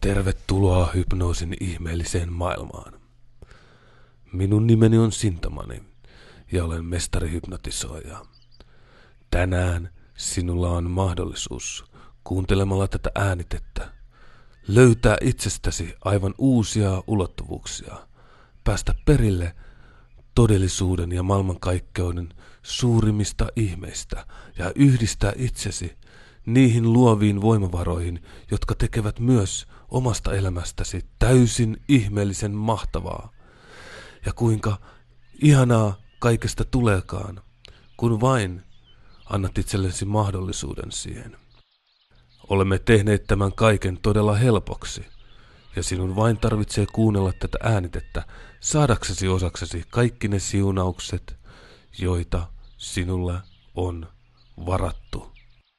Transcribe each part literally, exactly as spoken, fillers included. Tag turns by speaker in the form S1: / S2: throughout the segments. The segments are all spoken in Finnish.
S1: Tervetuloa hypnoosin ihmeelliseen maailmaan. Minun nimeni on Sintamani ja olen mestarihypnotisoija. Tänään sinulla on mahdollisuus kuuntelemalla tätä äänitettä löytää itsestäsi aivan uusia ulottuvuuksia, päästä perille todellisuuden ja maailmankaikkeuden suurimmista ihmeistä ja yhdistää itsesi niihin luoviin voimavaroihin, jotka tekevät myös omasta elämästäsi täysin ihmeellisen mahtavaa. Ja kuinka ihanaa kaikesta tuleekaan, kun vain annat itsellesi mahdollisuuden siihen. Olemme tehneet tämän kaiken todella helpoksi, ja sinun vain tarvitsee kuunnella tätä äänitettä saadaksesi osaksesi kaikki ne siunaukset, joita sinulle on varattu.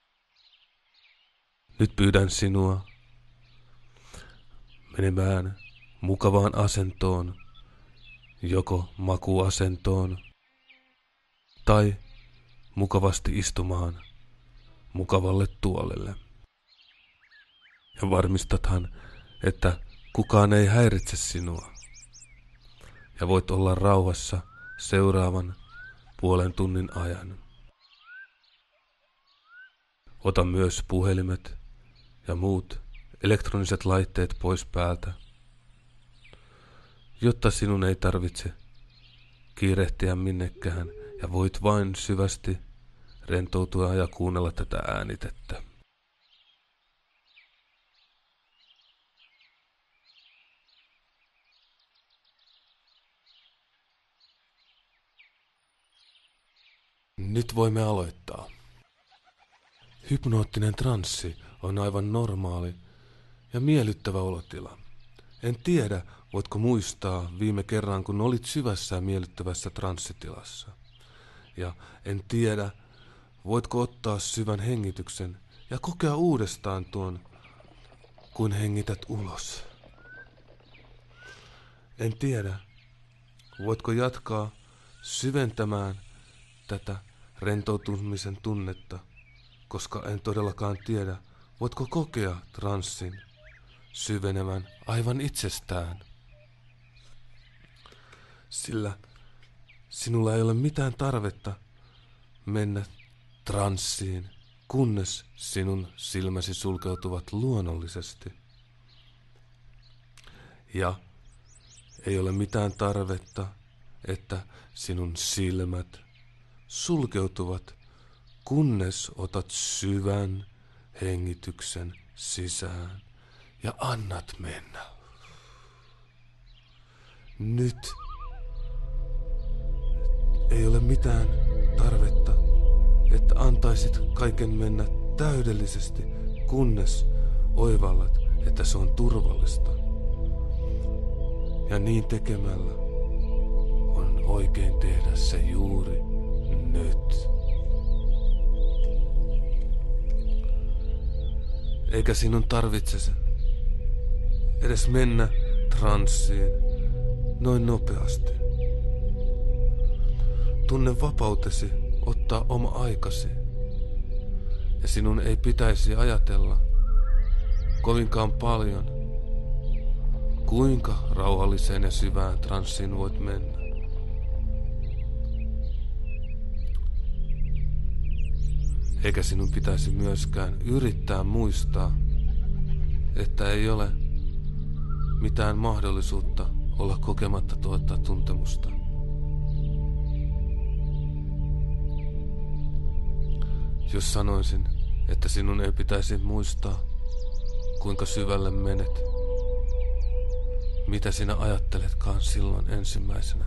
S1: Nyt pyydän sinua menemään mukavaan asentoon, joko makuasentoon tai mukavasti istumaan mukavalle tuolelle. Ja varmistathan, että kukaan ei häiritse sinua. Ja voit olla rauhassa seuraavan puolen tunnin ajan. Ota myös puhelimet ja muut elektroniset laitteet pois päältä, jotta sinun ei tarvitse kiirehtiä minnekään ja voit vain syvästi rentoutua ja kuunnella tätä äänitettä. Nyt voimme aloittaa. Hypnoottinen transsi on aivan normaali ja miellyttävä olotila. En tiedä, voitko muistaa viime kerran, kun olit syvässä ja miellyttävässä transsitilassa. Ja en tiedä, voitko ottaa syvän hengityksen ja kokea uudestaan tuon, kun hengität ulos. En tiedä, voitko jatkaa syventämään tätä rentoutumisen tunnetta, koska en todellakaan tiedä, voitko kokea transsin syvenevän aivan itsestään. Sillä sinulla ei ole mitään tarvetta mennä transsiin, kunnes sinun silmäsi sulkeutuvat luonnollisesti. Ja ei ole mitään tarvetta, että sinun silmät sulkeutuvat, kunnes otat syvän hengityksen sisään ja annat mennä. Nyt ei ole mitään tarvetta, että antaisit kaiken mennä täydellisesti, kunnes oivallat, että se on turvallista. Ja niin tekemällä on oikein tehdä se juuri nyt. Eikä sinun tarvitse edes mennä transsiin noin nopeasti. Tunne vapautesi ottaa oma aikasi. Ja sinun ei pitäisi ajatella kovinkaan paljon, kuinka rauhalliseen ja syvään transsiin voit mennä. Eikä sinun pitäisi myöskään yrittää muistaa, että ei ole mitään mahdollisuutta olla kokematta tuota tuntemusta. Jos sanoisin, että sinun ei pitäisi muistaa, kuinka syvälle menet, mitä sinä ajatteletkaan silloin ensimmäisenä?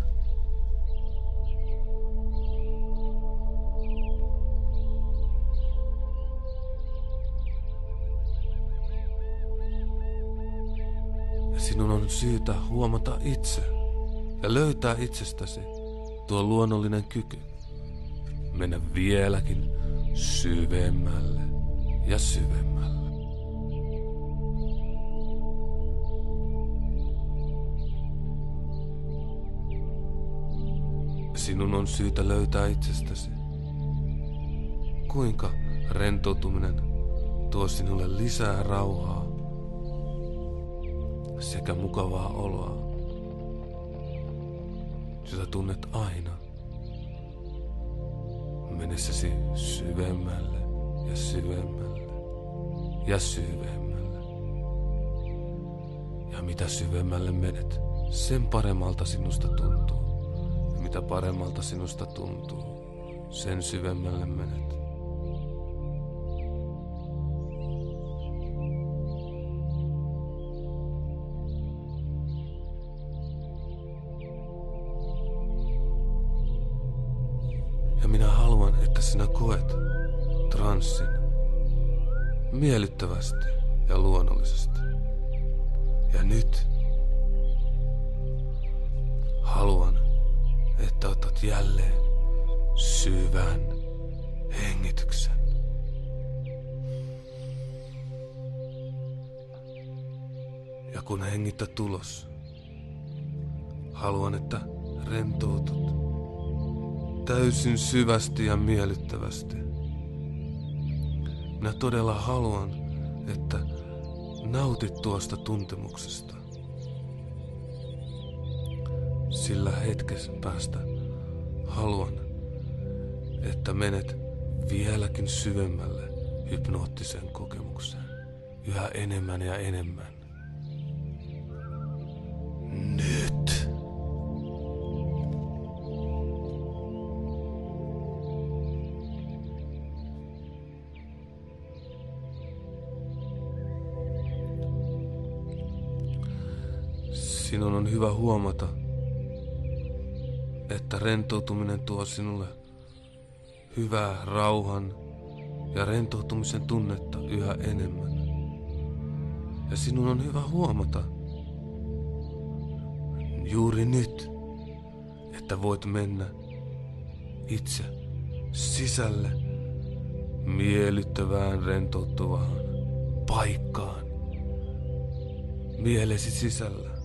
S1: Sinun on syytä huomata itse ja löytää itsestäsi tuo luonnollinen kyky mennä vieläkin syvemmälle ja syvemmälle. Sinun on syytä löytää itsestäsi, kuinka rentoutuminen tuo sinulle lisää rauhaa sekä mukavaa oloa, jota tunnet aina mennessäsi syvemmälle ja syvemmälle ja syvemmälle. Ja mitä syvemmälle menet, sen paremmalta sinusta tuntuu. Ja mitä paremmalta sinusta tuntuu, sen syvemmälle menet. Ja minä haluan, että sinä koet transsin miellyttävästi ja luonnollisesti. Ja nyt haluan, että otat jälleen syvän hengityksen. Ja kun hengität ulos, haluan, että rentoutut täysin syvästi ja miellyttävästi. Minä todella haluan, että nautit tuosta tuntemuksesta. Sillä hetkessä päästä haluan, että menet vieläkin syvemmälle hypnoottiseen kokemukseen. Yhä enemmän ja enemmän. Nyt! Sinun on hyvä huomata, että rentoutuminen tuo sinulle hyvää rauhan ja rentoutumisen tunnetta yhä enemmän. Ja sinun on hyvä huomata juuri nyt, että voit mennä itse sisälle miellyttävään rentouttavaan paikkaan mielesi sisällä.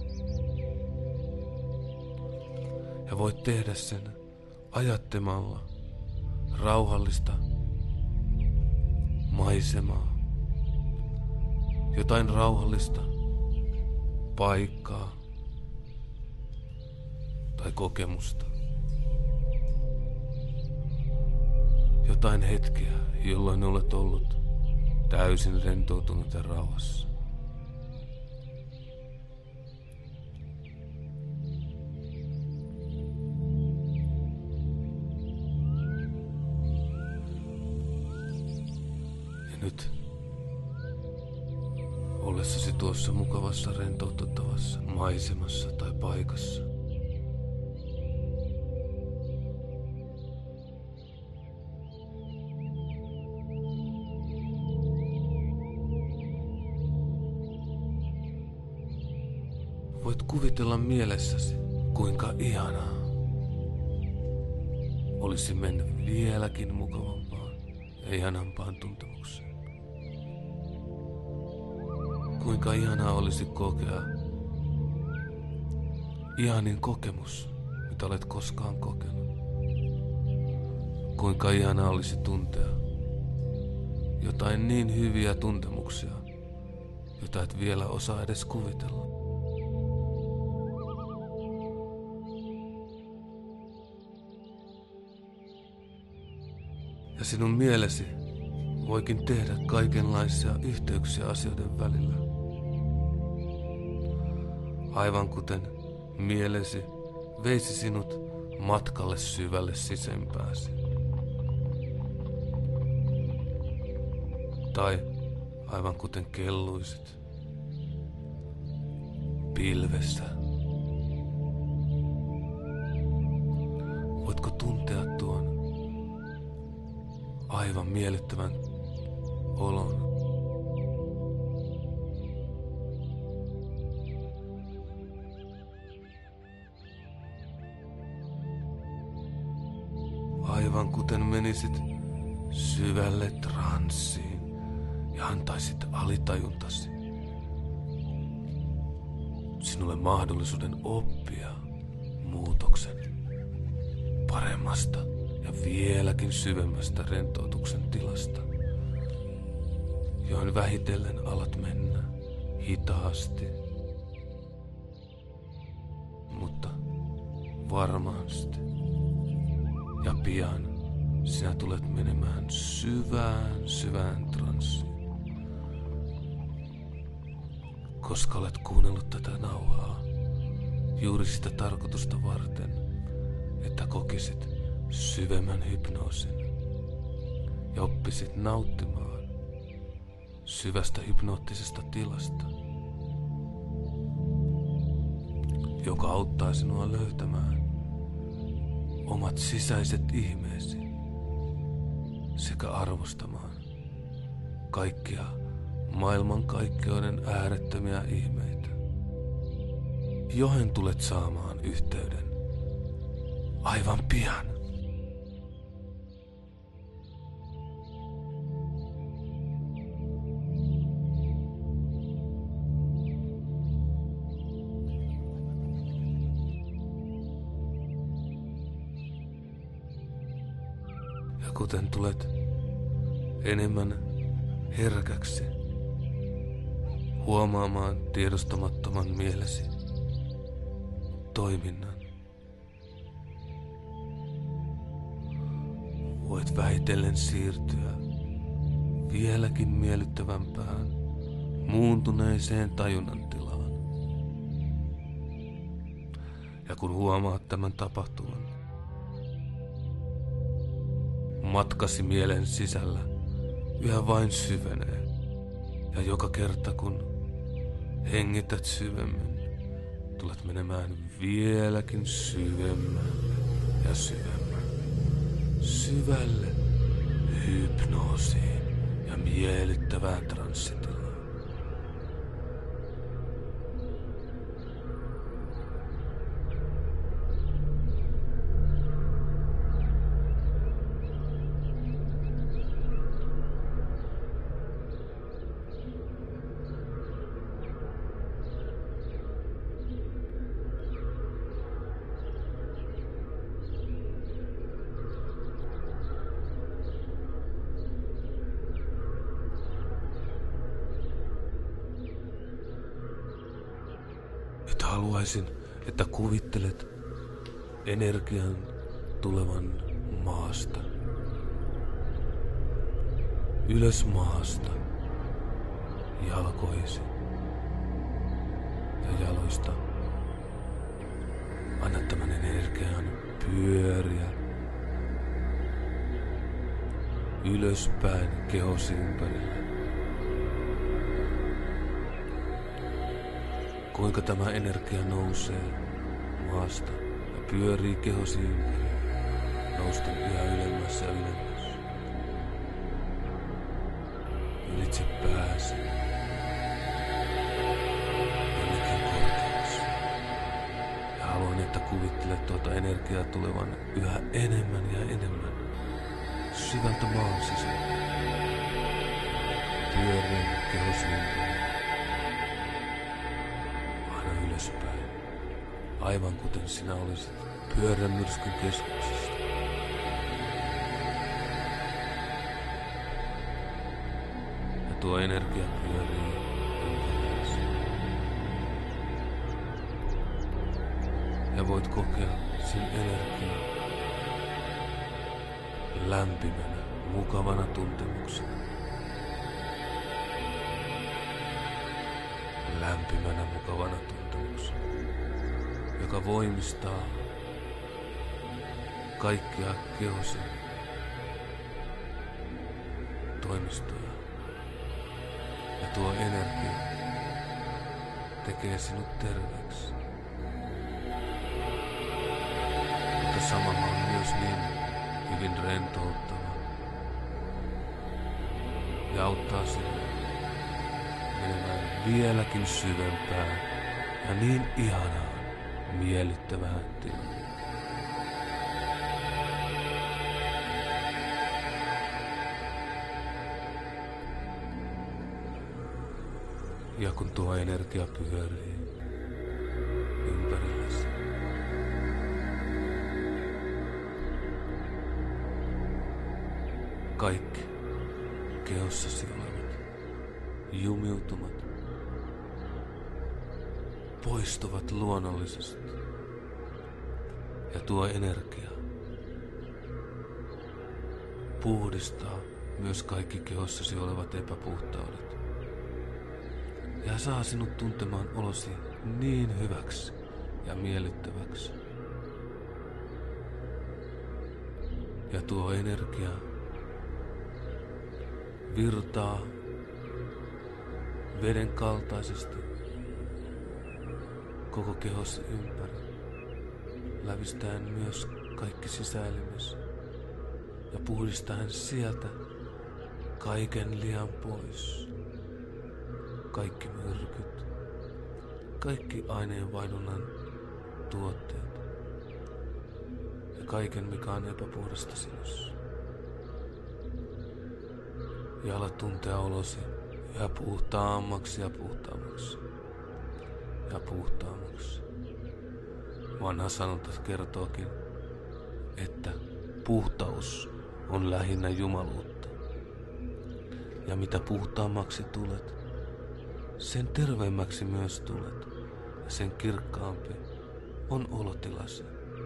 S1: Ja voit tehdä sen ajattelemalla rauhallista maisemaa, jotain rauhallista paikkaa tai kokemusta. Jotain hetkeä, jolloin olet ollut täysin rentoutunut ja rauhassa. Nyt, ollessasi tuossa mukavassa rentoututtavassa maisemassa tai paikassa, voit kuvitella mielessäsi, kuinka ihanaa olisi mennä vieläkin mukavampaan ja ihanampaan tuntemukseen. Kuinka ihanaa olisi kokea ihanin kokemus, mitä olet koskaan kokenut. Kuinka ihanaa olisi tuntea jotain niin hyviä tuntemuksia, jota et vielä osaa edes kuvitella. Ja sinun mielesi voikin tehdä kaikenlaisia yhteyksiä asioiden välillä. Aivan kuten mielesi veisi sinut matkalle syvälle sisempääsi. Tai aivan kuten kelluisit pilvessä. Voitko tuntea tuon aivan miellyttävän olon? Aivan kuten menisit syvälle transsiin ja antaisit alitajuntasi sinulle mahdollisuuden oppia muutoksen paremmasta ja vieläkin syvemmästä rentoutuksen tilasta, johon vähitellen alat mennä hitaasti mutta varmasti ja pian sinä tulet menemään syvään, syvään transsiin. Koska olet kuunnellut tätä nauhaa juuri sitä tarkoitusta varten, että kokisit syvemmän hypnoosin ja oppisit nauttimaan syvästä hypnoottisesta tilasta, joka auttaa sinua löytämään omat sisäiset ihmeesi sekä arvostamaan kaikkia maailmankaikkeuden äärettömiä ihmeitä, joihin tulet saamaan yhteyden aivan pian. Ja kuten tulet enemmän herkäksi huomaamaan tiedostamattoman mielesi toiminnan, voit vähitellen siirtyä vieläkin miellyttävämpään muuntuneeseen tajunnan tilaan. Ja kun huomaat tämän tapahtuvan, matkasi mielen sisällä yhä vain syvenee, ja joka kerta kun hengität syvemmin, tulet menemään vieläkin syvemmän ja syvemmän, syvälle hypnoosiin ja miellyttävään transsitilaan. Nyt haluaisin, että kuvittelet energian tulevan maasta. Ylös maasta, jalkoisi ja jaloista. Anna tämän energian pyöriä ylöspäin kehosi ympärillä. Kuinka tämä energia nousee maasta ja pyörii kehosi ympäri, nousten yhä ylemmäs ja ylemmäs. Ylitse pääsi, jonnekin korkeaksi. Ja haluan, että kuvittelet tuota energiaa tulevan yhä enemmän ja enemmän syvältä maan sisältä. Pyörii kehosi ympäri. Ylöspäin, aivan kuten sinä olisit pyörämyrskyn keskuksesta. Ja tuo energia pyörii ympärilläsi. Ja voit kokea sen energian lämpimänä, mukavana tuntemuksena. Lämpimänä, mukavana tuntemuksena, joka voimistaa kaikkia kehosi toimistoja. Ja tuo energia tekee sinut terveeksi. Mutta samalla on myös niin hyvin rentouttava ja auttaa sinua menemään vieläkin syvempään ja niin ihanaan, miellyttävään tilaan. Ja kun tuo energia pyörii ympärilläsi, kaikki kehossasi olevat jumiutumat poistuvat luonnollisesti ja tuo energia puhdistaa myös kaikki kehossasi olevat epäpuhtaudet ja saa sinut tuntemaan olosi niin hyväksi ja miellyttäväksi. Ja tuo energia virtaa veden kaltaisesti koko kehosi ympäri, lävistäen myös kaikki sisäelimesi ja puhdistaen sieltä kaiken lihan pois, kaikki myrkyt, kaikki aineenvaihdunnan tuotteet ja kaiken mikä on epäpuhdasta sinussa. Ja alat tuntea olosi yhä puhtaammaksi ja puhtaammaksi ja puhtaammaksi. Vanha sanonta kertookin, että puhtaus on lähinnä jumaluutta. Ja mitä puhtaammaksi tulet, sen terveemmäksi myös tulet ja sen kirkkaampi on olotilasi.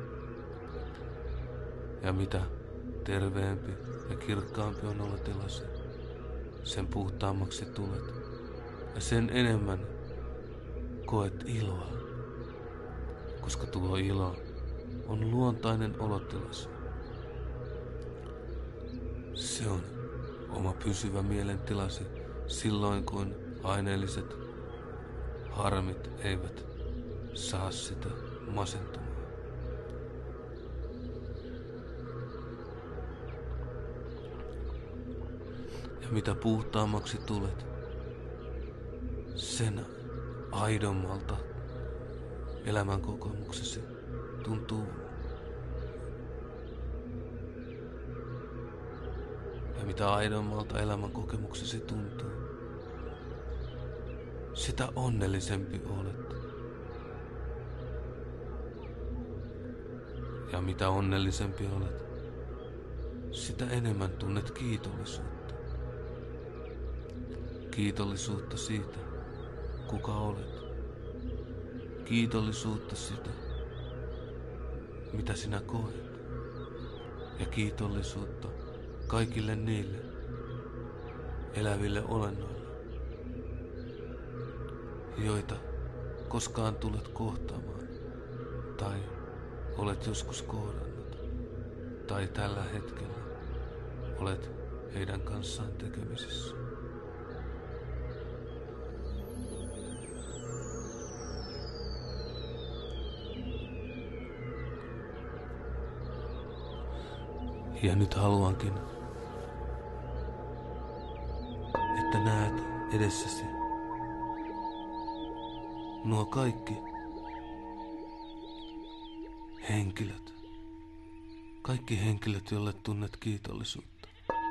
S1: Ja mitä terveempi ja kirkkaampi on olotilasi, sen puhtaammaksi tulet ja sen enemmän koet iloa, koska tuo ilo on luontainen olotilasi. Se on oma pysyvä mielentilasi silloin, kun aineelliset harmit eivät saa sitä masentumaan. Ja mitä puhtaammaksi tulet, sen aidommalta elämän kokemuksesi tuntuu. Ja mitä aidommalta elämän kokemuksesi tuntuu, sitä onnellisempi olet. Ja mitä onnellisempi olet, sitä enemmän tunnet kiitollisuutta. Kiitollisuutta siitä, kuka olet. Kiitollisuutta sitä, mitä sinä koet. Ja kiitollisuutta kaikille niille eläville olennoille, joita koskaan tulet kohtaamaan tai olet joskus kohdannut tai tällä hetkellä olet heidän kanssaan tekemisissä. Ja nyt haluankin, että näet edessäsi nuo kaikki henkilöt, kaikki henkilöt, joille tunnet kiitollisuutta.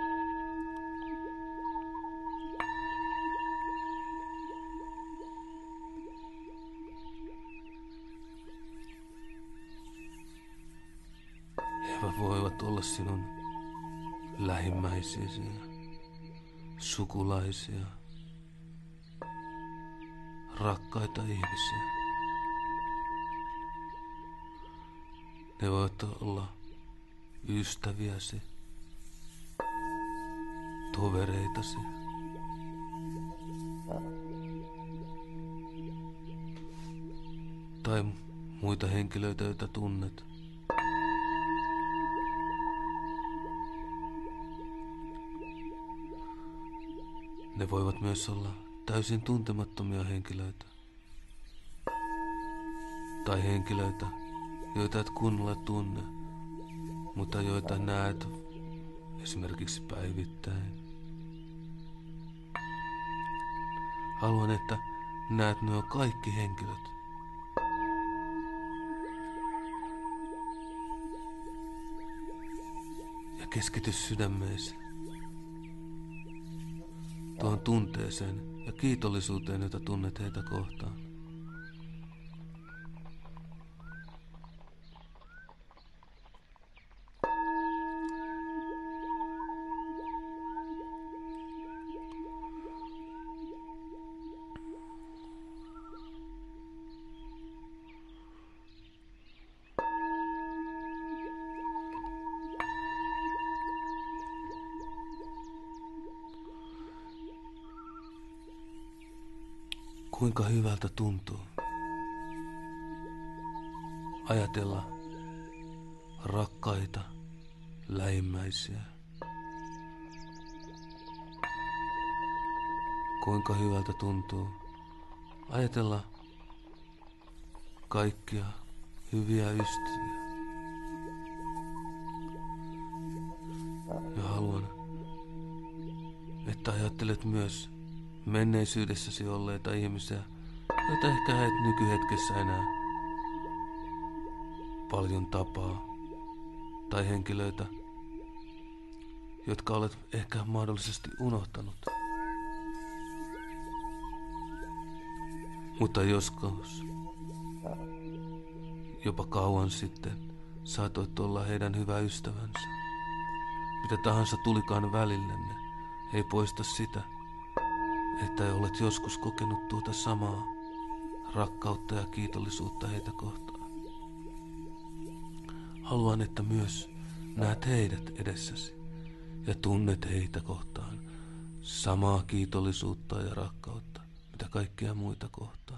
S1: He voivat olla sinun lähimmäisiäsi, sukulaisia, rakkaita ihmisiä. Ne voivat olla ystäviäsi, tovereitasi. Tai muita henkilöitä, joita tunnet. Ne voivat myös olla täysin tuntemattomia henkilöitä. Tai henkilöitä, joita et kunnolla tunne, mutta joita näet esimerkiksi päivittäin. Haluan, että näet nuo kaikki henkilöt. Ja keskity sydämeesi tuohon tunteeseen ja kiitollisuuteen, jota tunnet heitä kohtaan. Kuinka hyvältä tuntuu ajatella rakkaita lähimmäisiä. Kuinka hyvältä tuntuu ajatella kaikkia hyviä ystäviä. Ja haluan, että ajattelet myös menneisyydessäsi olleita ihmisiä, joita ehkä et nykyhetkessä enää paljon tapaa, tai henkilöitä, jotka olet ehkä mahdollisesti unohtanut. Mutta joskus, jopa kauan sitten, saatoit olla heidän hyvä ystävänsä. Mitä tahansa tulikaan välillenne, ei poista sitä, että olet joskus kokenut tuota samaa rakkautta ja kiitollisuutta heitä kohtaan. Haluan, että myös näet heidät edessäsi ja tunnet heitä kohtaan samaa kiitollisuutta ja rakkautta, mitä kaikkia muita kohtaan.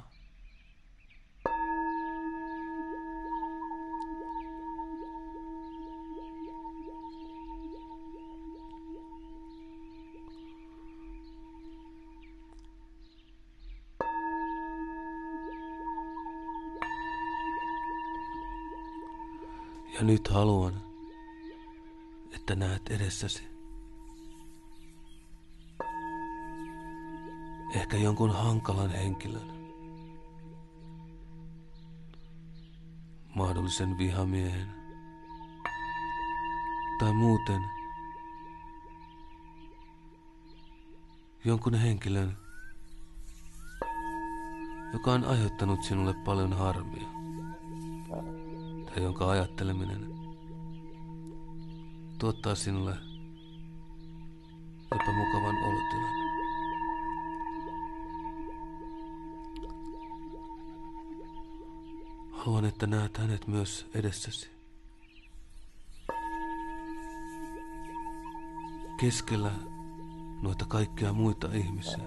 S1: Ja nyt haluan, että näet edessäsi ehkä jonkun hankalan henkilön, mahdollisen vihamiehen tai muuten jonkun henkilön, joka on aiheuttanut sinulle paljon harmia. Tai jonka ajatteleminen tuottaa sinulle epämukavan olotilan. Haluan, että näet hänet myös edessäsi. Keskellä noita kaikkia muita ihmisiä.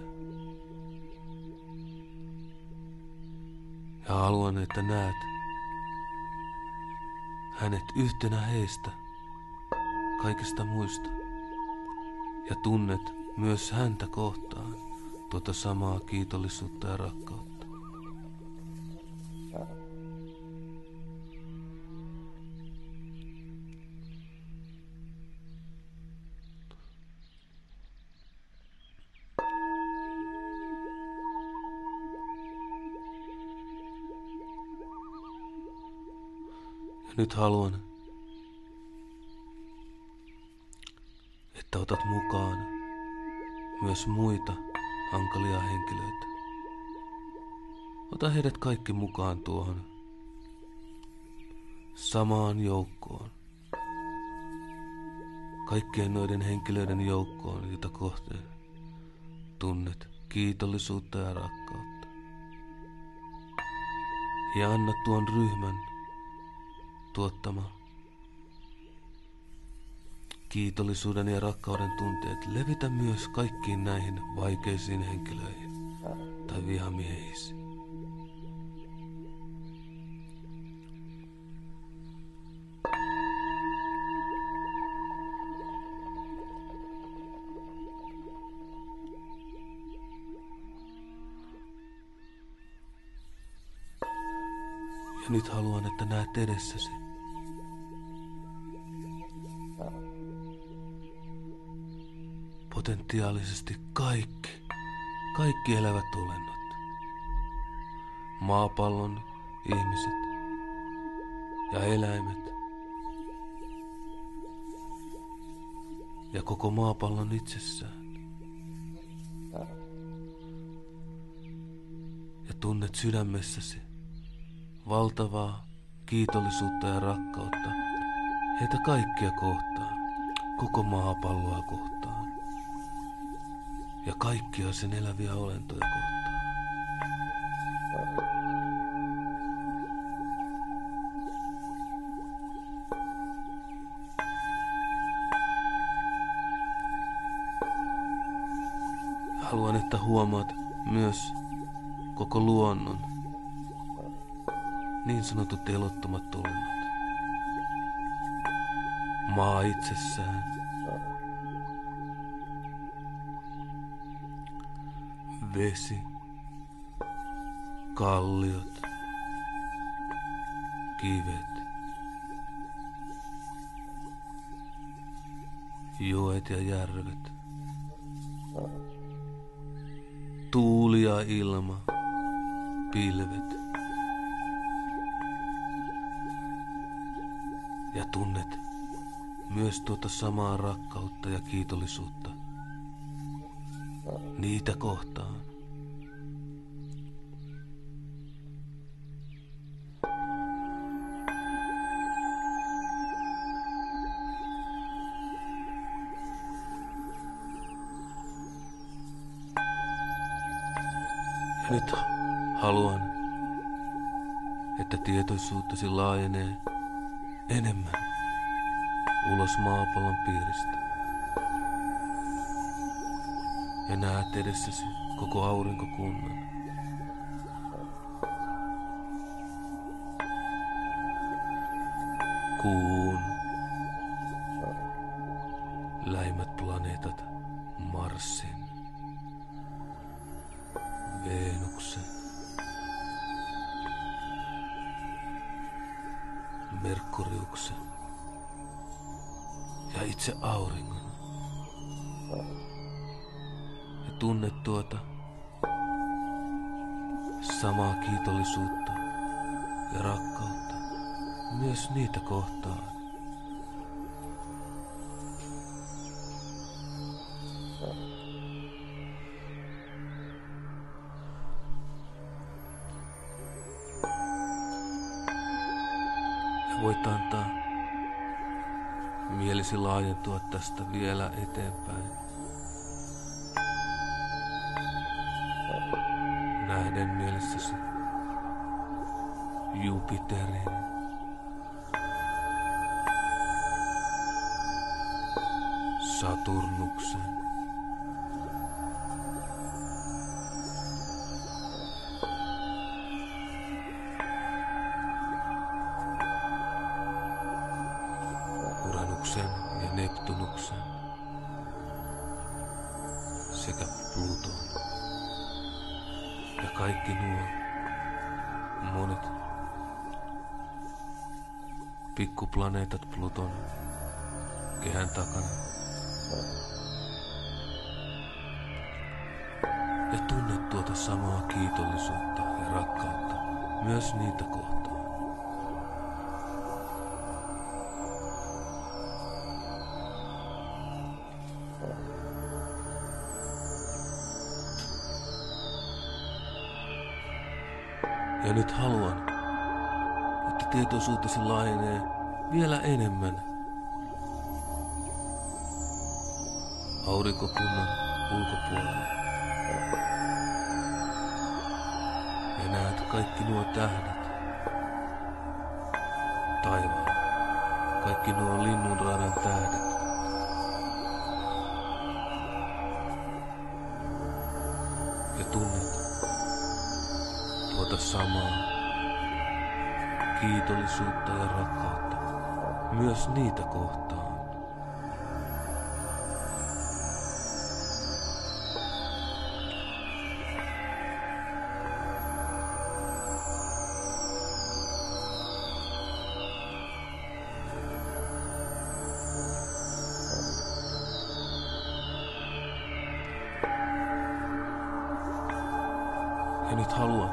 S1: Ja haluan, että näet hänet yhtenä heistä, kaikista muista, ja tunnet myös häntä kohtaan tuota samaa kiitollisuutta ja rakkautta. Nyt haluan, että otat mukaan myös muita hankalia henkilöitä. Ota heidät kaikki mukaan tuohon samaan joukkoon. Kaikkien noiden henkilöiden joukkoon, jota kohteen tunnet kiitollisuutta ja rakkautta. Ja anna tuon ryhmän tuottama kiitollisuuden ja rakkauden tunteet levitä myös kaikkiin näihin vaikeisiin henkilöihin tai vihamiehisiin. Ja nyt haluan, että näet edessäsi potentiaalisesti kaikki, kaikki elävät olennot. Maapallon ihmiset ja eläimet ja koko maapallon itsessään. Ja tunnet sydämessäsi valtavaa kiitollisuutta ja rakkautta heitä kaikkia kohtaan, koko maapalloa kohtaan ja kaikkia sen eläviä olentoja kohtaan. Haluan, että huomaat myös, koko luonnon, niin sanotut elottomat olentot, maa itsessään, vesi, kalliot, kivet, joet ja järvet, tuuli ja ilma, pilvet. Ja tunnet myös tuota samaa rakkautta ja kiitollisuutta niitä kohtaan. Ja nyt haluan, että tietoisuutesi laajenee enemmän ulos maapallon piiristä. Ja näet edessäsi koko aurinkokunnan. Kuun, lähimmät planeetat Marsin, Venuksen, Merkuriuksen ja itse auringon. Ja tunnet tuota samaa kiitollisuutta ja rakkautta myös niitä kohtaan. Ja voit antaa mielesi laajentua tästä vielä eteenpäin. Nähden mielessäsi Jupiterin, Saturnuksen, Uranuksen ja Neptunuksen sekä Pluton ja kaikki nuo monet pikkuplaneetat Pluton kehän takana. Ja tunnet tuota samaa kiitollisuutta ja rakkautta myös niitä kohtaan. Ja nyt haluan, että tietoisuutesi laajenee vielä enemmän aurinkokunnan ulkopuolelle. Ja näet kaikki nuo tähdet taivaalla, kaikki nuo linnunradan tähdet. Ja tunnet tuota samaa kiitollisuutta ja rakkautta myös niitä kohtaan. Ja nyt haluan,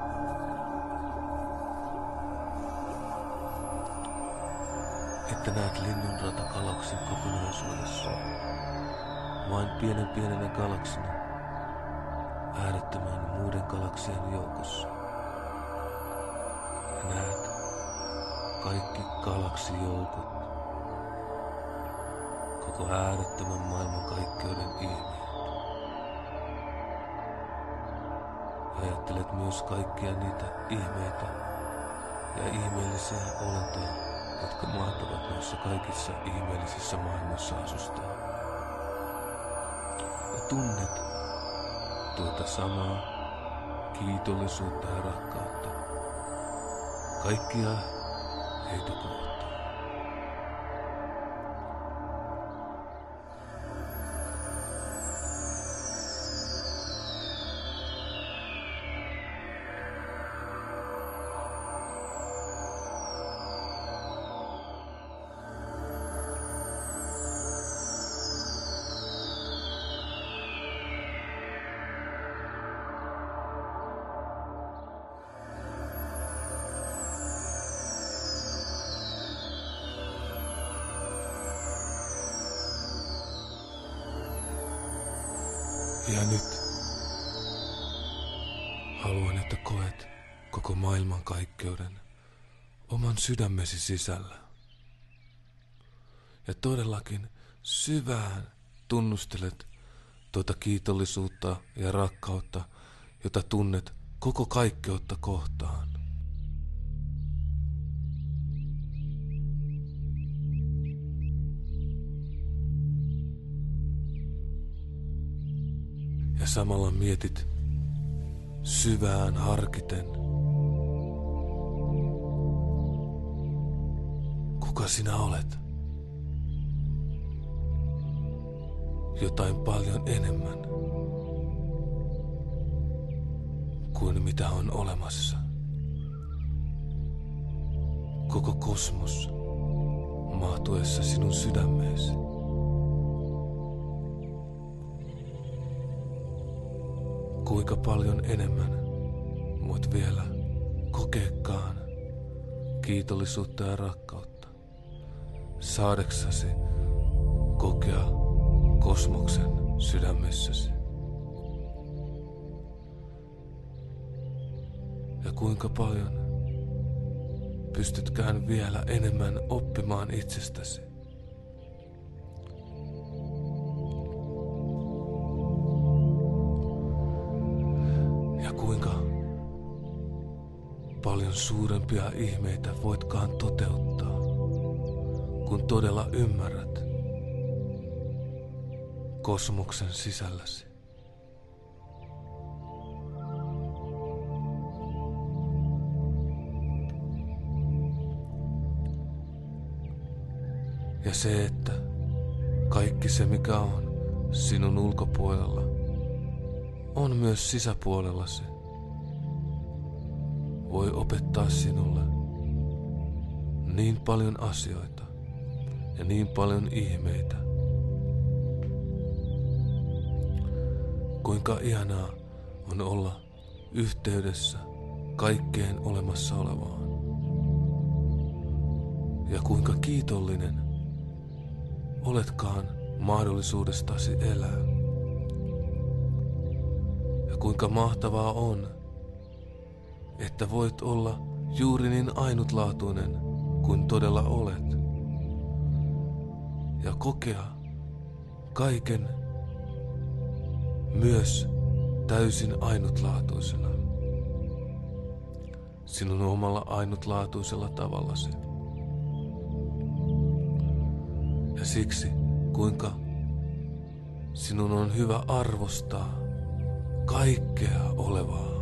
S1: että näet linnunratagalaksin kokonaisuudessa, vain pienen pienenä galaksina, äärettömän muiden galaksien joukossa. Ja näet kaikki galaksijoukot, koko äärettömän maailmankaikkeuden ihmeet. Ajattelet myös kaikkia niitä ihmeitä ja ihmeellisiä olentoja, jotka mahtavat noissa kaikissa ihmeellisissä maailmassa asustaa. Ja tunnet tuota samaa kiitollisuutta ja rakkautta kaikkia heitä kohtaan. Ja nyt haluan, että koet koko maailman kaikkeuden oman sydämesi sisällä. Ja todellakin syvään tunnustelet tuota kiitollisuutta ja rakkautta, jota tunnet koko kaikkeutta kohtaan. Ja samalla mietit syvään harkiten, kuka sinä olet? Jotain paljon enemmän kuin mitä on olemassa. Koko kosmos mahtuessa sinun sydämeesi. Kuinka paljon enemmän voit vielä kokeekaan kiitollisuutta ja rakkautta, saadeksasi kokea kosmoksen sydämessäsi. Ja kuinka paljon pystytkään vielä enemmän oppimaan itsestäsi. Kuinka paljon suurempia ihmeitä voitkaan toteuttaa, kun todella ymmärrät kosmoksen sisälläsi. Ja se, että kaikki se mikä on sinun ulkopuolella on myös sisäpuolellasi, voi opettaa sinulle niin paljon asioita ja niin paljon ihmeitä. Kuinka ihanaa on olla yhteydessä kaikkeen olemassa olevaan. Ja kuinka kiitollinen oletkaan mahdollisuudestasi elää. Ja kuinka mahtavaa on, että voit olla juuri niin ainutlaatuinen kuin todella olet. Ja kokea kaiken myös täysin ainutlaatuisena. Sinun omalla ainutlaatuisella tavallasi. Ja siksi kuinka sinun on hyvä arvostaa kaikkea olevaa.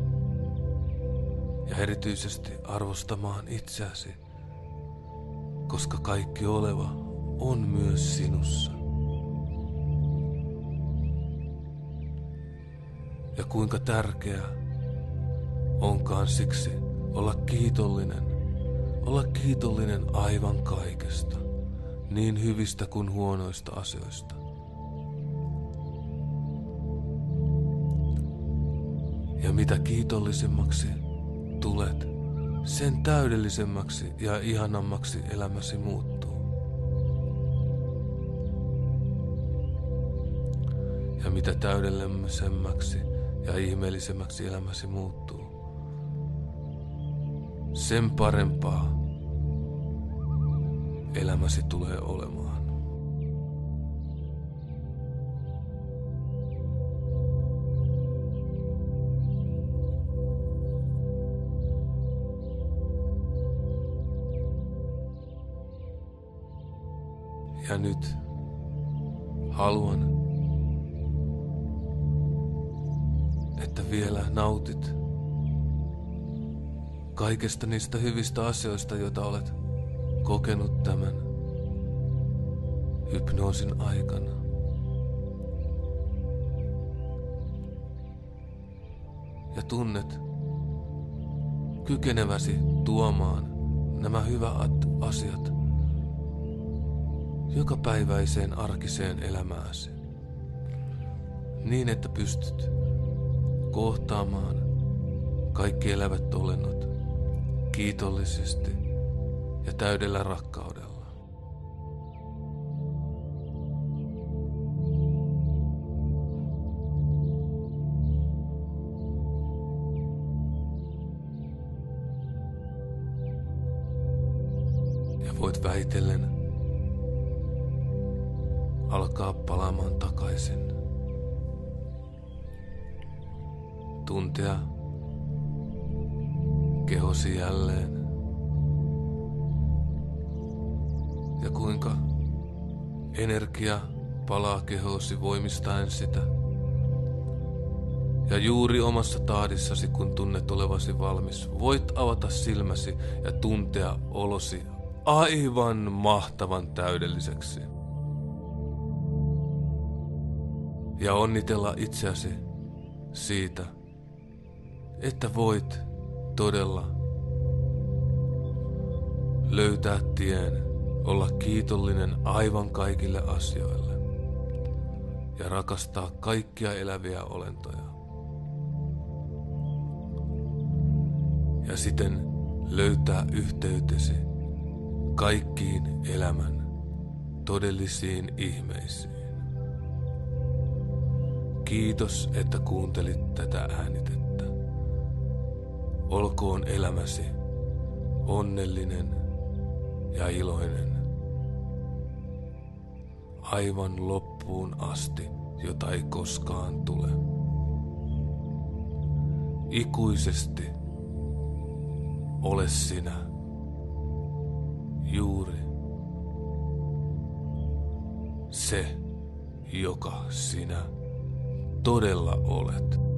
S1: Ja erityisesti arvostamaan itseäsi, koska kaikki oleva on myös sinussa. Ja kuinka tärkeää onkaan siksi olla kiitollinen, olla kiitollinen aivan kaikesta, niin hyvistä kuin huonoista asioista. Ja mitä kiitollisemmaksi tulet, sen täydellisemmäksi ja ihanammaksi elämäsi muuttuu. Ja mitä täydellisemmäksi ja ihmeellisemmäksi elämäsi muuttuu, sen parempaa elämäsi tulee olemaan. Ja nyt haluan, että vielä nautit kaikesta niistä hyvistä asioista, joita olet kokenut tämän hypnoosin aikana. Ja tunnet kykeneväsi tuomaan nämä hyvät asiat jokapäiväiseen arkiseen elämääsi, niin että pystyt kohtaamaan kaikki elävät olennot kiitollisesti ja täydellä rakkaudella. Ja voit väitellen alkaa palaamaan takaisin. Tuntea kehosi jälleen. Ja kuinka energia palaa kehosi voimistaen sitä. Ja juuri omassa tahdissasi, kun tunnet olevasi valmis, voit avata silmäsi ja tuntea olosi aivan mahtavan täydelliseksi. Ja onnitella itseäsi siitä, että voit todella löytää tien, olla kiitollinen aivan kaikille asioille ja rakastaa kaikkia eläviä olentoja. Ja siten löytää yhteytesi kaikkiin elämän todellisiin ihmeisiin. Kiitos, että kuuntelit tätä äänitettä. Olkoon elämäsi onnellinen ja iloinen aivan loppuun asti, jota ei koskaan tule. Ikuisesti ole sinä juuri se, joka sinä todella olet.